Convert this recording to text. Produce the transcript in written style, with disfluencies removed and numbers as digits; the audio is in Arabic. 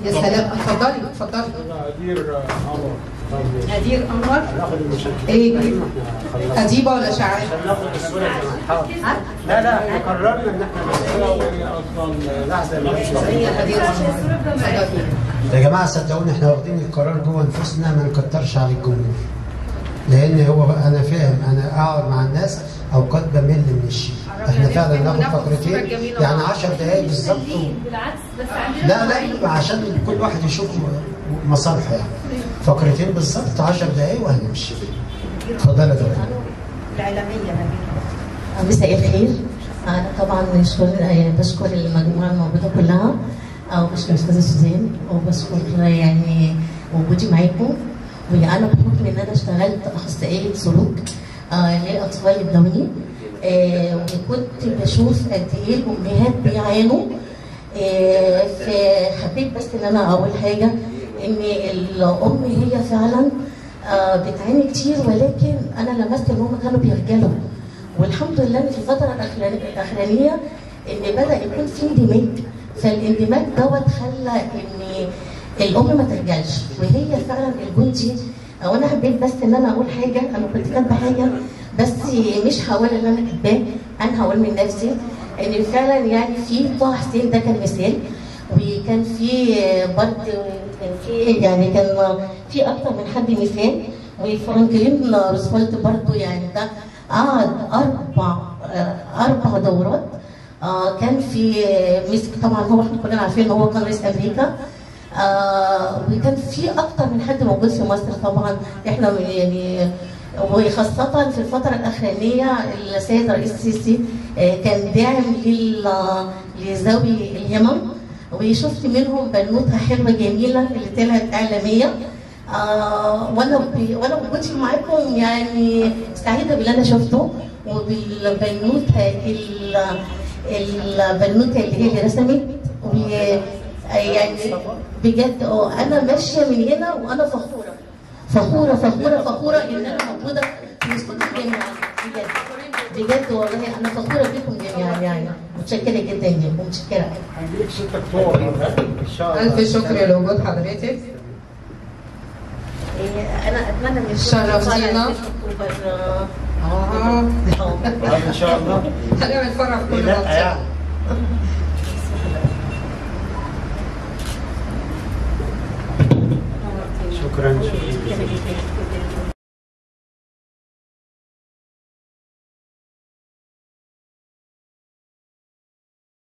يا سلام، اتفضلي اتفضلي. أدير أنور. إيه؟ أديبة ولا شاعر؟ ناخد الصورة يا جماعة. لا احنا قررنا إن احنا لحظة يا جماعة صدقوني احنا واخدين القرار جوه نفوسنا ما نكترش على الجمهور. لأن هو انا فاهم انا اقعد مع الناس اوقات بمل من الشيء. احنا فعلا ناخد فقرتين يعني 10 دقايق بالظبط. بالعكس بس عندنا لا عشان كل واحد يشوف مصالحه يعني. فقرتين بالظبط 10 دقايق وهنمشي. اتفضلي يا فندم. الإعلامية مساء الخير. أنا طبعا بشكر المجموعة الموجودة كلها، أو بشكر الأستاذة سوزان، وبشكر يعني وجودي معاكم. وأنا بحكم إن أنا اشتغلت أخصائية سلوك للأطفال الدولي، وكنت بشوف قد إيه الأمهات بيعانوا. فحبيت بس إن أنا أقول حاجة، إن الأم هي فعلا بتعاني كتير، ولكن أنا لمست إن هم كانوا بيرجلوا. والحمد لله إن في الفترة الأخرانية إن بدأ يكون في اندماج، فالاندماج دوت خلى إن الأم ما ترجلش، وهي فعلا الجندي. وأنا حبيت بس إن أنا أقول حاجة، أنا كنت كاتبة حاجة بس مش هقول إن أنا كاتباه، أنا هقول من نفسي إن فعلا يعني في طه حسين ده كان مثال، وكان في برضه كان في أكتر من حد مثال، وفرانكلين روزفلت برضه يعني ده قعد أربع دورات. كان في مسك طبعا، هو احنا كلنا عارفين ان هو كان رئيس امريكا. وكان في اكتر من حد موجود في مصر طبعا، احنا يعني وخاصة في الفترة الأخرانية السيد الرئيس السيسي كان داعم لذوي الهمم، وشفت منهم بنوتة حلوة جميلة اللي طلعت إعلامية. وانا وجودي معاكم يعني سعيده باللي انا شفته، وبالبنوته البنوته اللي رسمت، يعني بجد انا ماشيه من هنا وانا فخوره فخوره فخوره فخوره ان انا موجوده في وسطكم جميعا. بجد والله انا فخوره بكم جميعا، يعني متشكره جدا لكم، متشكره. هنجيلك 6 اكتوبر ان شاء الله. ألف شكر لوجود حضرتك. انا اتمنى من شرفتينا. ان شاء الله هنعمل فرح في كل منطقه. شكرا.